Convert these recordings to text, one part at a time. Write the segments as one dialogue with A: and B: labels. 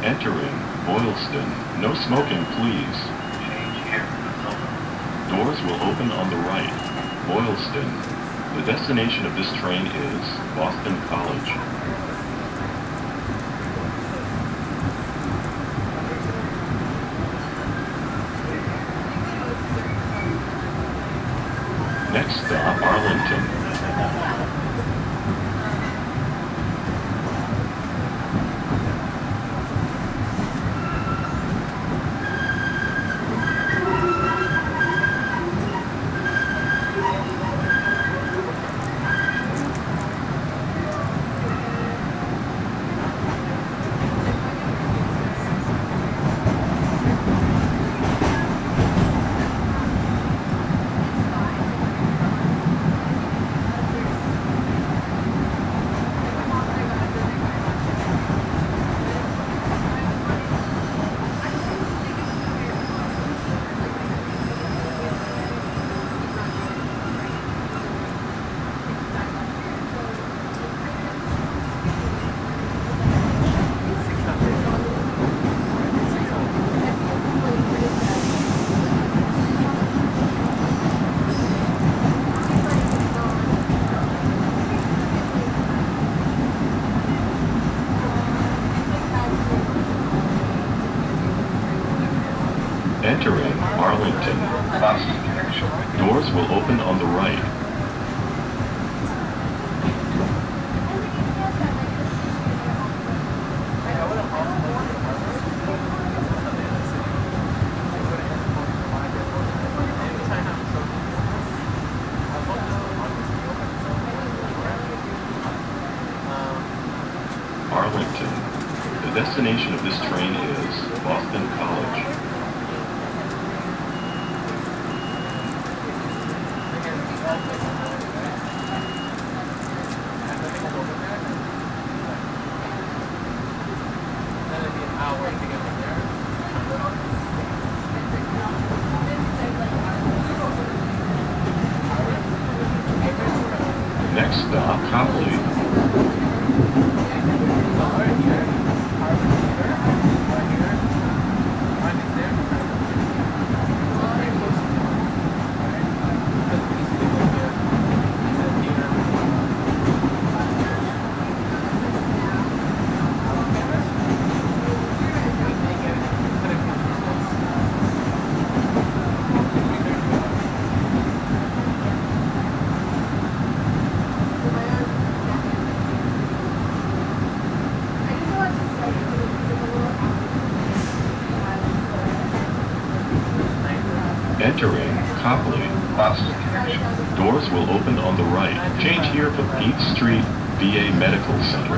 A: Entering Boylston. No smoking, please. Doors will open on the right. Boylston. The destination of this train is Boston College. Next stop, Arlington. Entering Arlington. Doors will open on the right. Arlington. The destination of this train is Boston College. Next stop, Copley. Entering Copley. Doors will open on the right. Change here for Peach Street, VA Medical Center.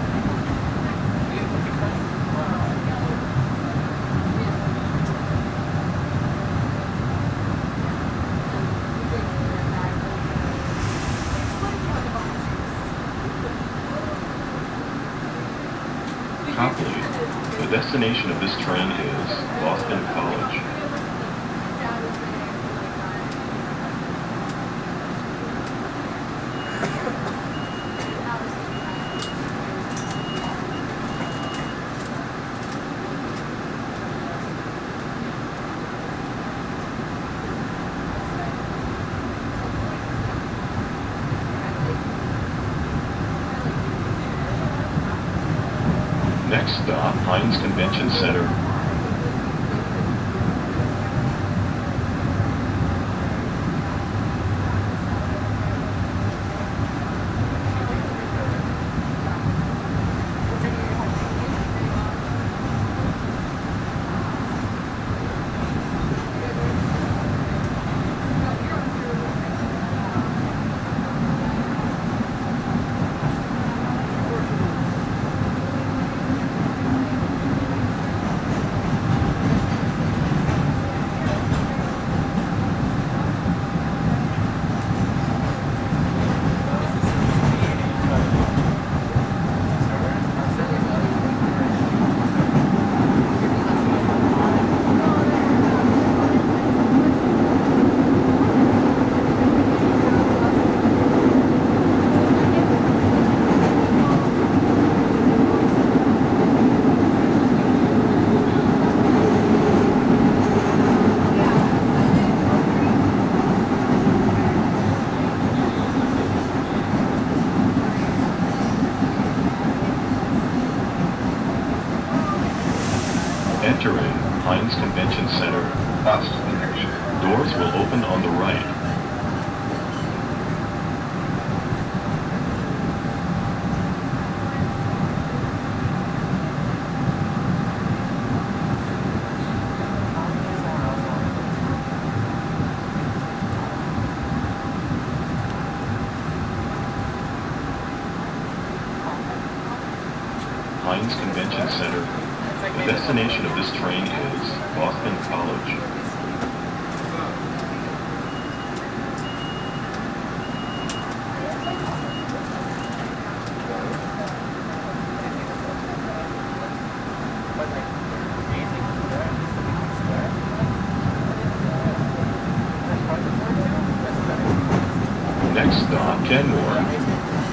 A: Copley. The destination of this train is Boston College. Next stop, Heinz Convention Center. Entering Heinz Convention Center, bus connection. Doors will open on the right. Heinz Convention Center. The destination of this train is Boston College. Next stop, Kenmore.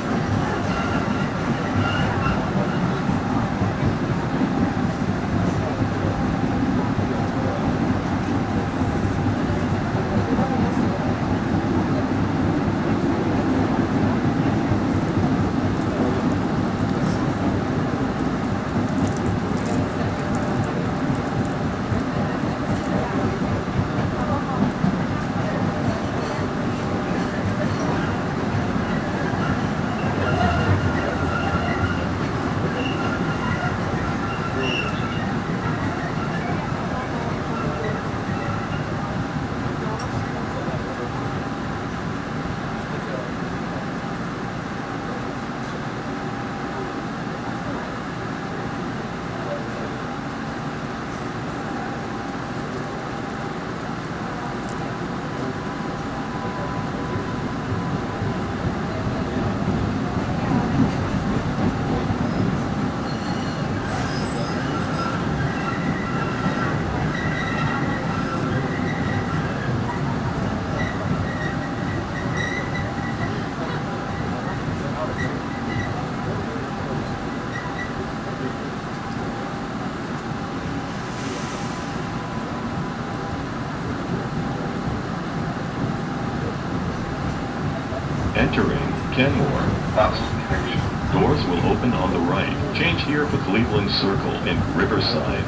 A: Entering Kenmore, Boston Connection. Doors will open on the right. Change here for Cleveland Circle in Riverside.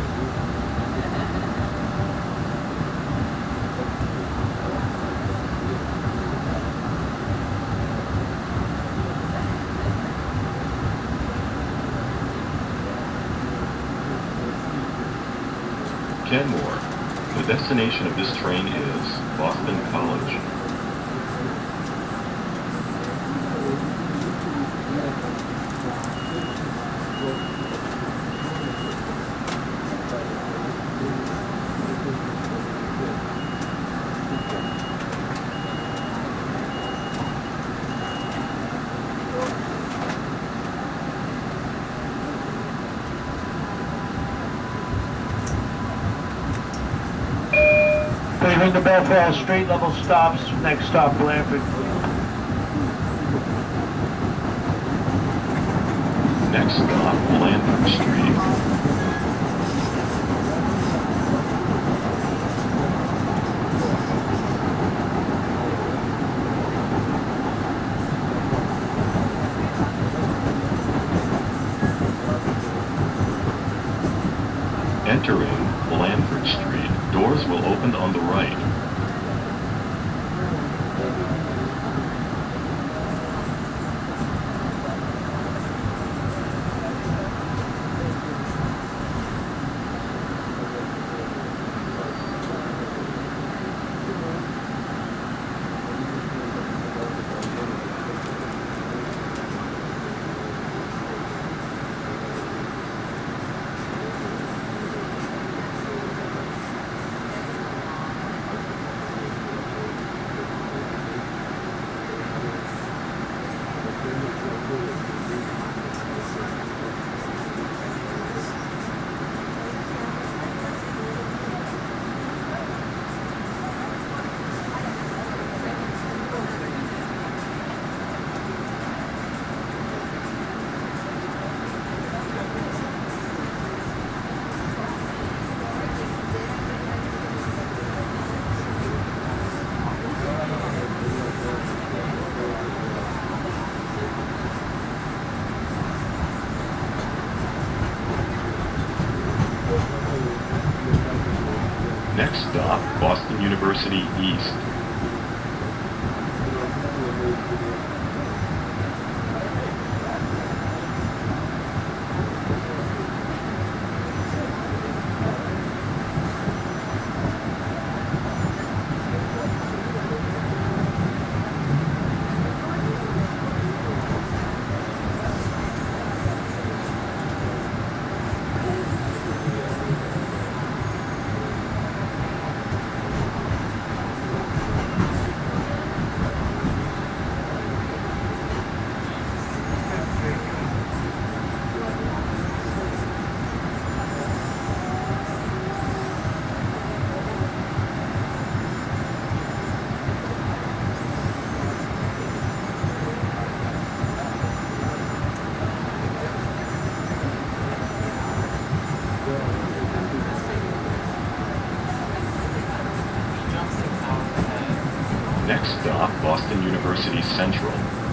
A: Kenmore. The destination of this train is Boston College.
B: Ring the bell for all straight level stops. Next stop, Blanford.
A: Next stop, Blanford Street. Entering Blanford Street. Doors will open on the right. Next stop, Boston University East. Next stop, Boston University Central.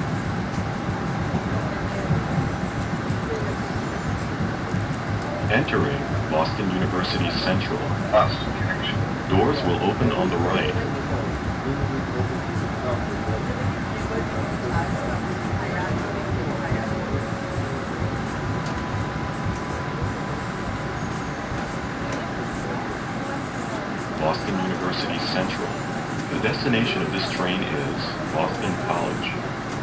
A: Entering Boston University Central. Bus connection. Doors will open on the right. Boston University Central. The destination of this train is Boston College.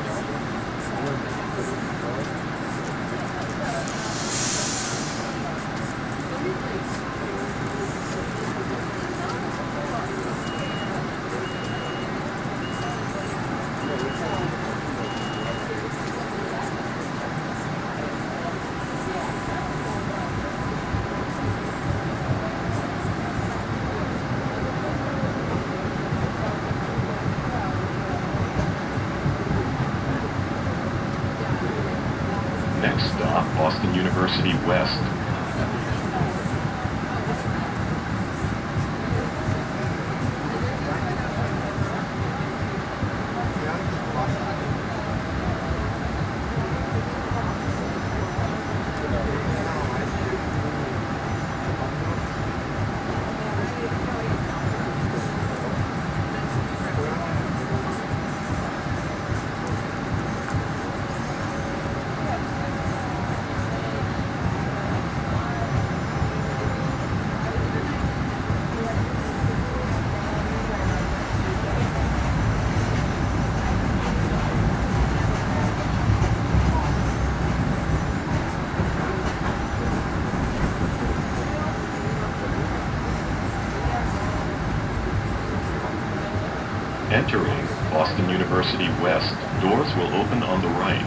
A: Next stop, Boston University West. Entering Boston University West. Doors will open on the right.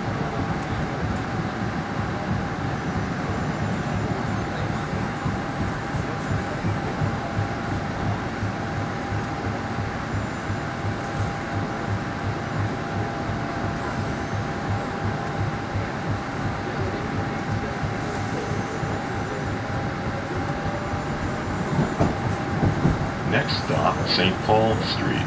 A: Next stop, St. Paul Street.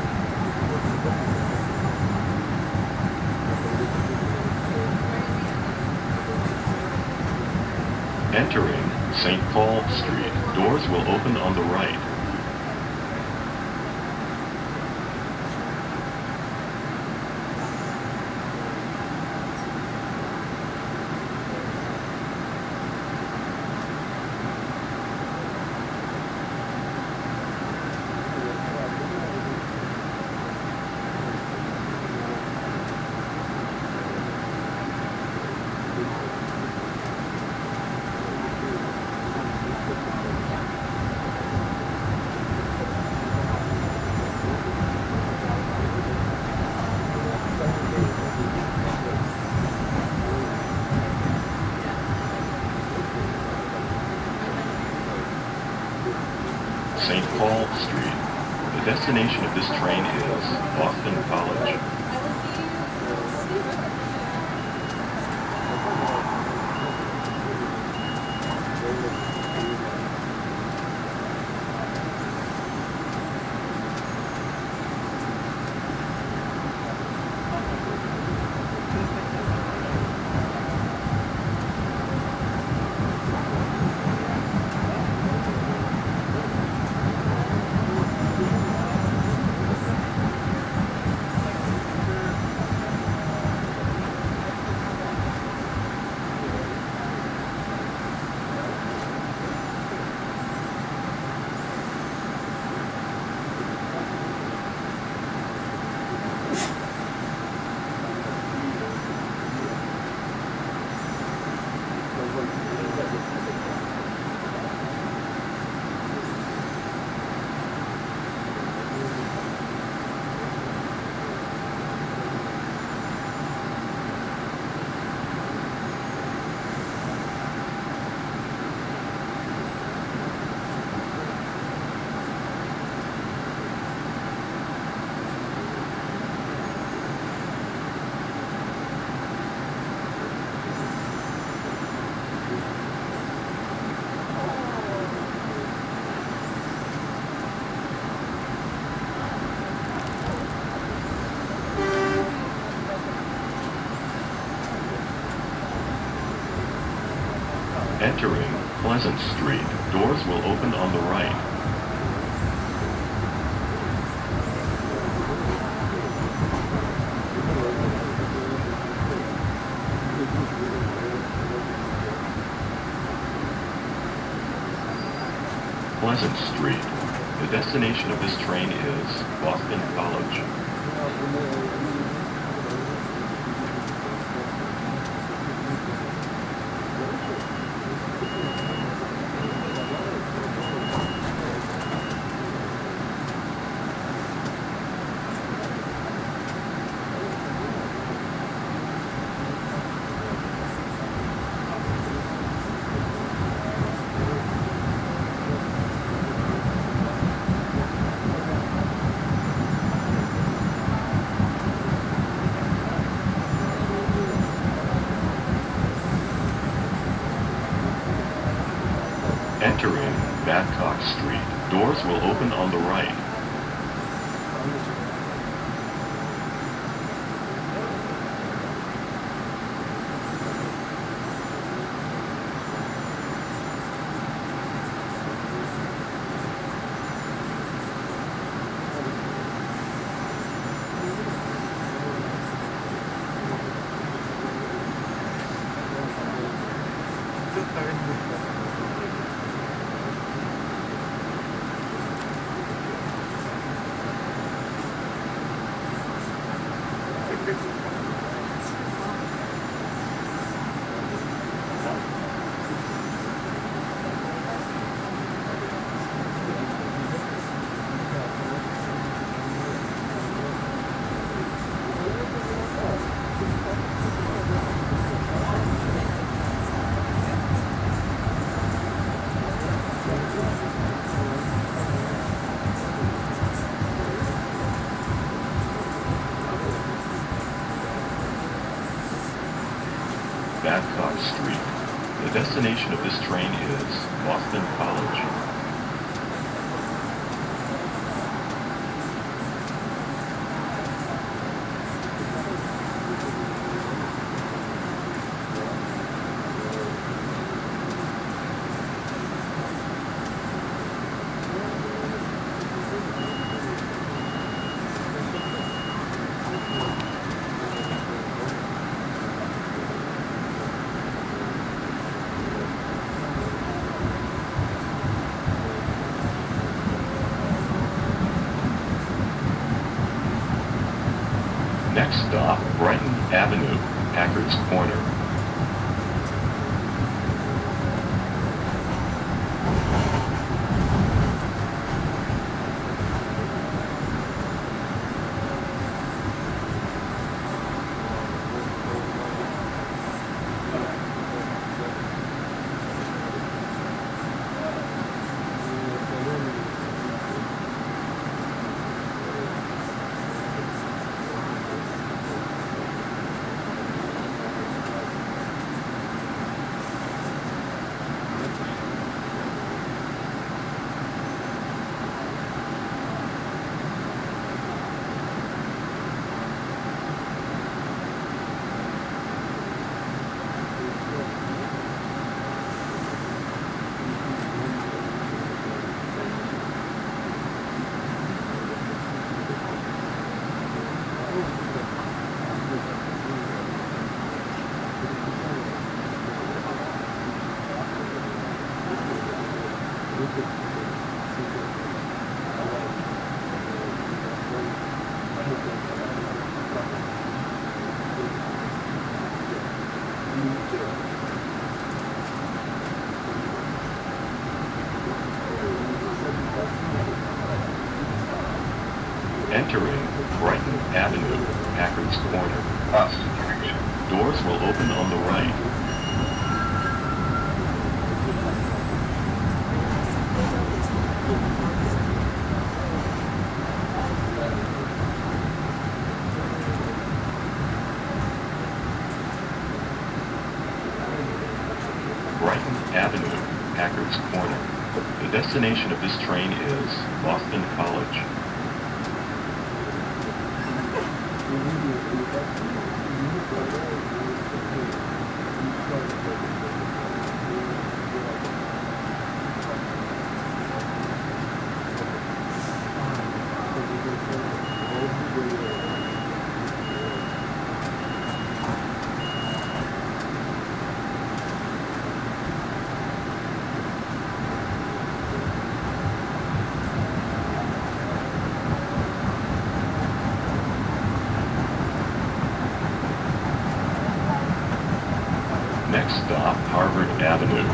A: Entering St. Paul Street. Doors will open on the right. St. Paul Street. The destination of this train is Boston College. Entering Pleasant Street. Doors will open on the right. Pleasant Street. The destination of this train is Boston College. Entering Babcock Street. Doors will open on the right. Babcock Street. The destination of this train is Boston College. Next stop, Brighton Avenue, Packard's Corner. Entering Brighton Avenue, Packard's Corner, Boston Connection. Doors will open on the right. Brighton Avenue, Packard's Corner. The destination of this train is Boston College. Harvard Avenue.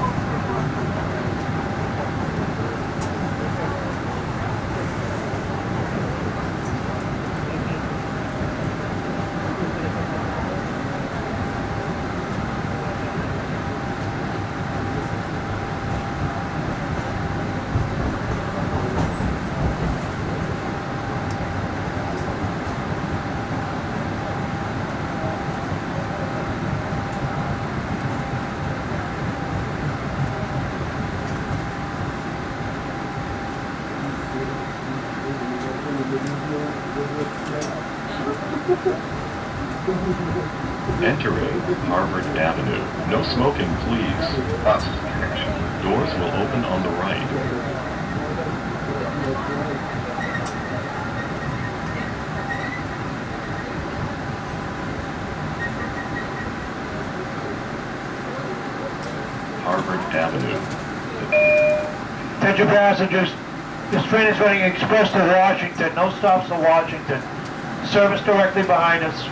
A: Entering Harvard Avenue. No smoking, please. Bus connection. Doors will open on the right. Harvard Avenue.
B: Attention passengers, this train is running express to Washington. No stops to Washington. Service directly behind us.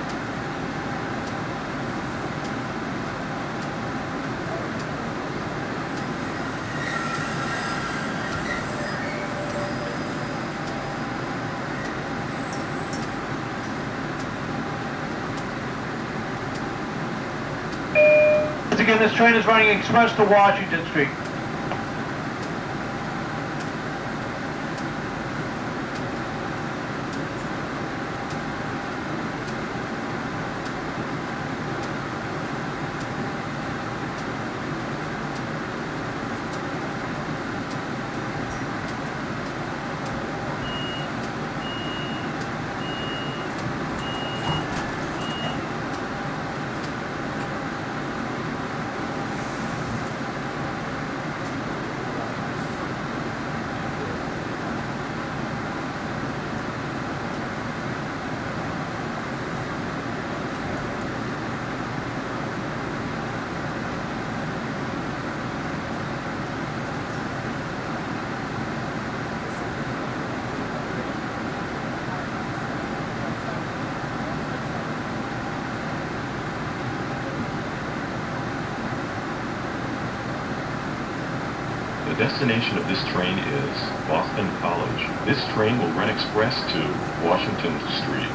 B: Once again, this train is running express to Washington Street.
A: The destination of this train is Boston College. This train will run express to Washington Street.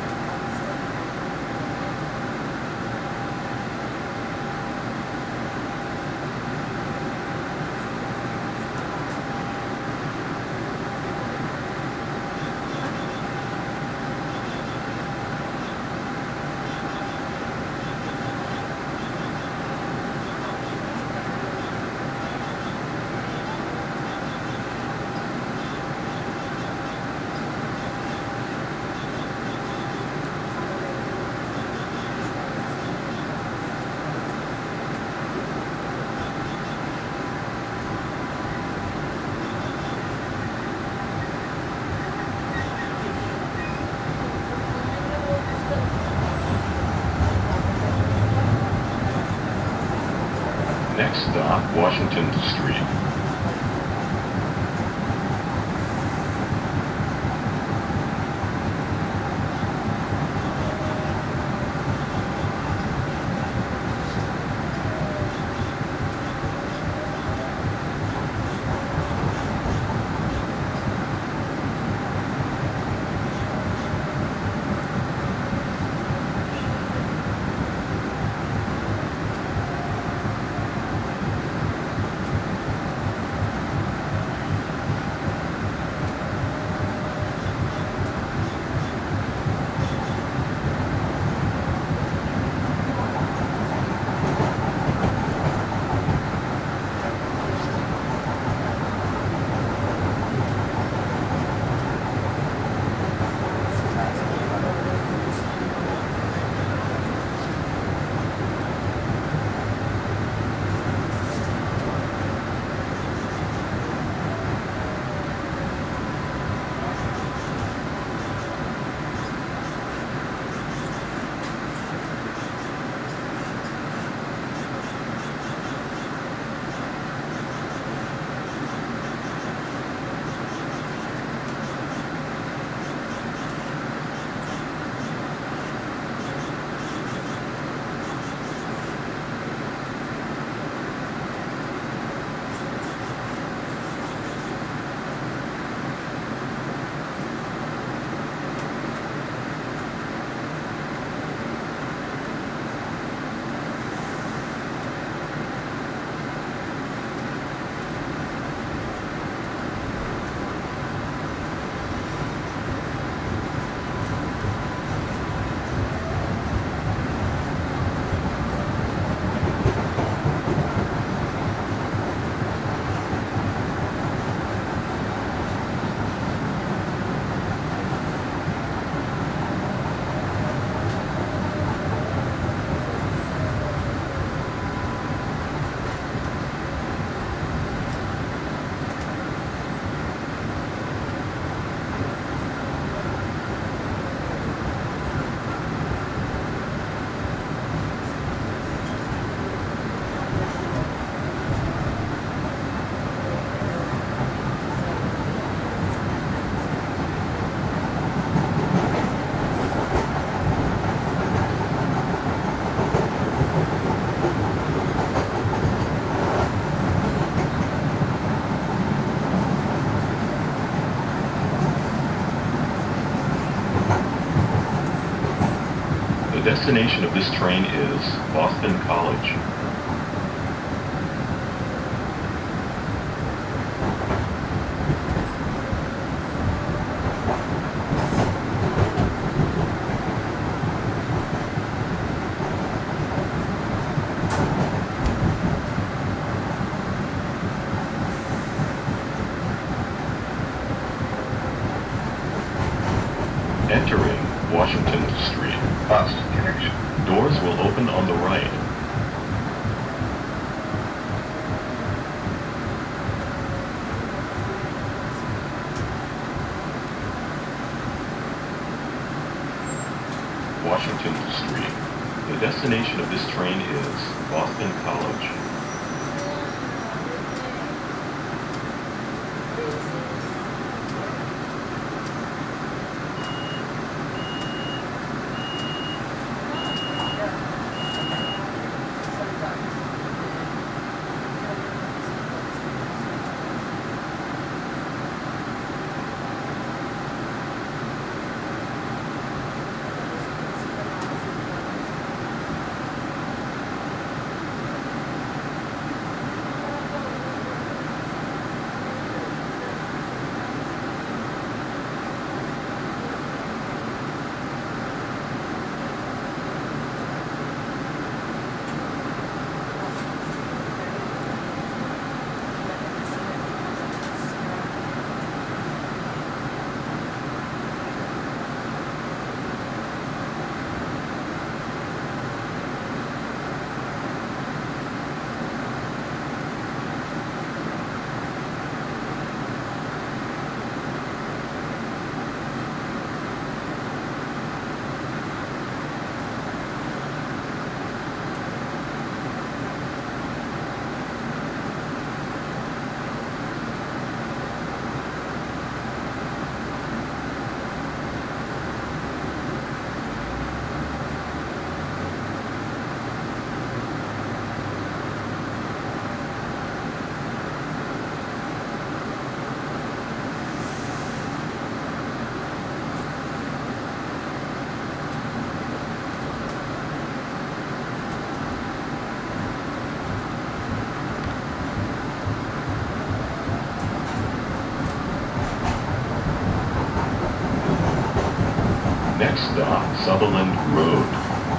A: Next stop, Washington Street. destination of this train is Boston College. Entering Washington Street. Bus connection. Doors will open on the right. Washington Street. The destination of this train is Boston College. Next stop, Sutherland Road.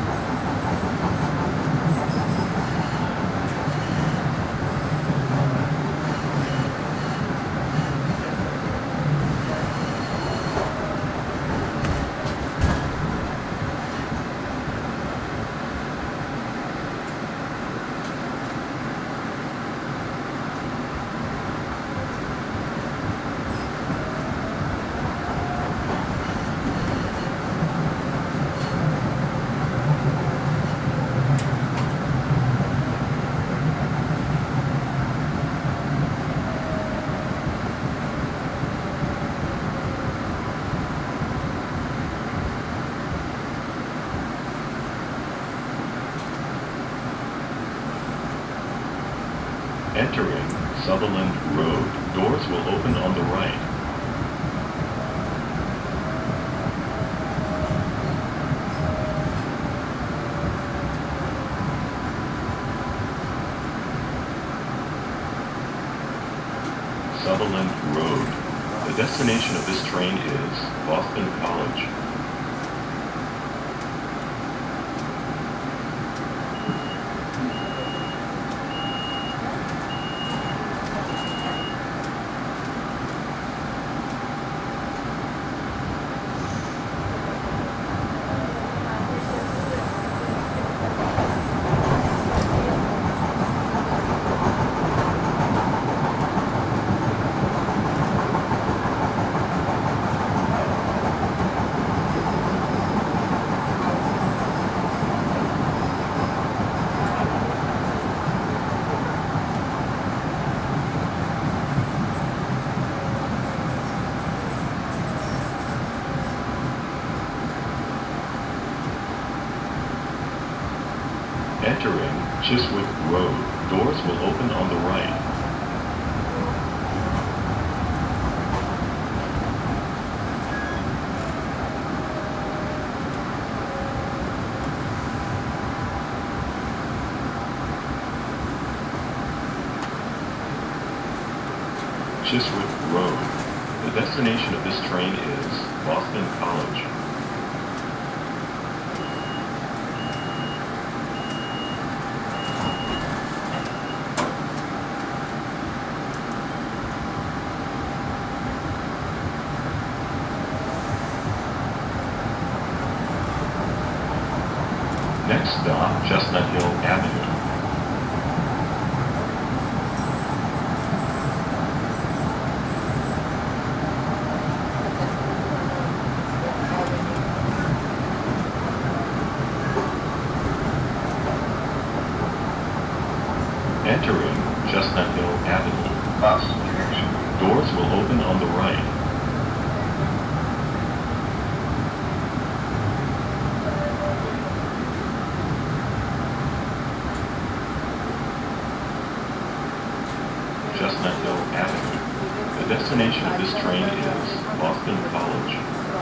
A: Entering Sutherland Road. Doors will open on the right. Sutherland Road. The destination of this train is Boston College. Entering Chiswick Road. Doors will open on the right. Chiswick Road. The destination of this train is Boston College. Next stop, Chestnut Hill Avenue. Entering Chestnut Hill Avenue. Bus connection. Doors will open on the right. Chestnut Hill Avenue. The destination of this train is Boston College.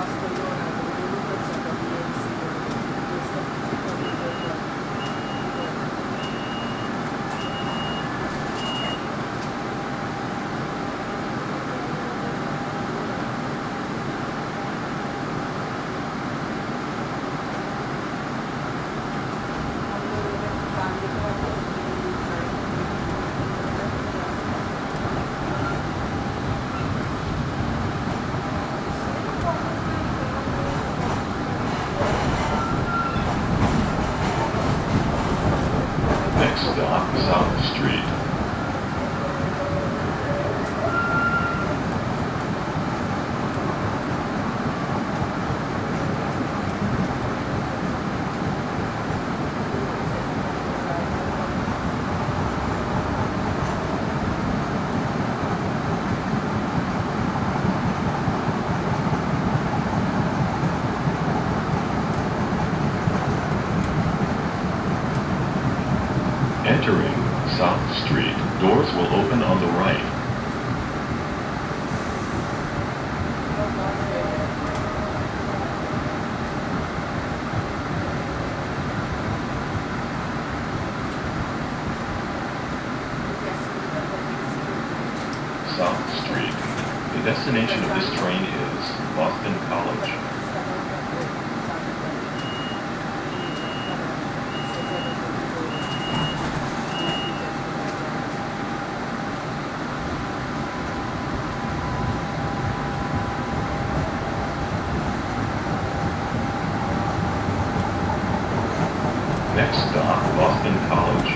A: Next stop, South Street. Entering South Street. Doors will open on the right. South Street. The destination of this train is Boston College. Next stop, Boston College.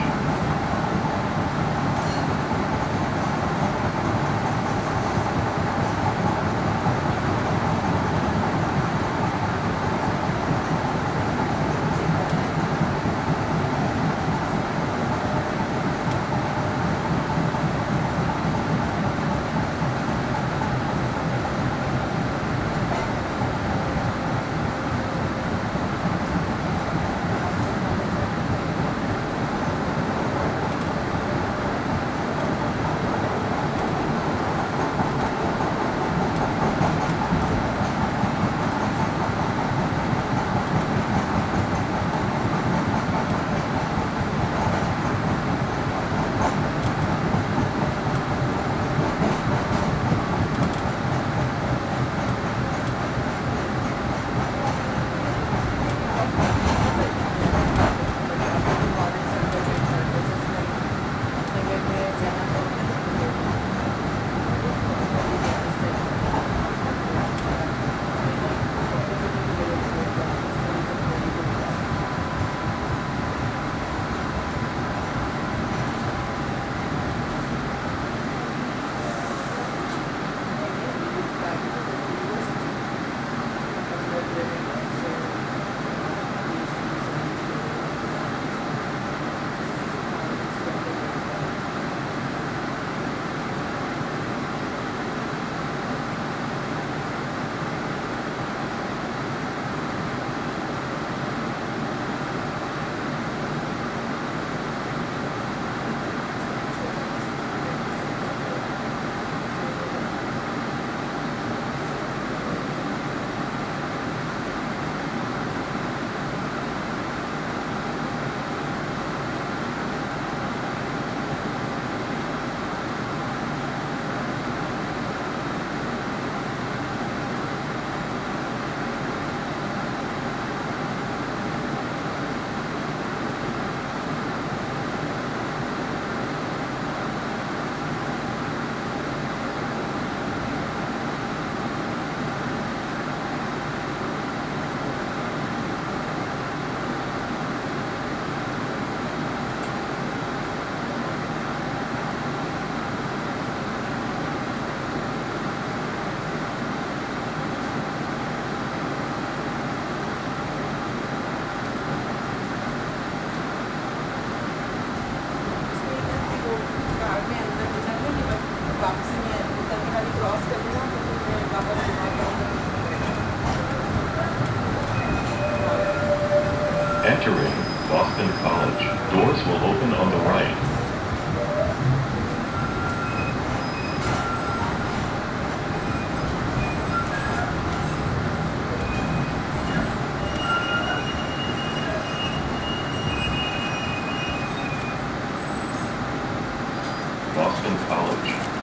A: Boston College.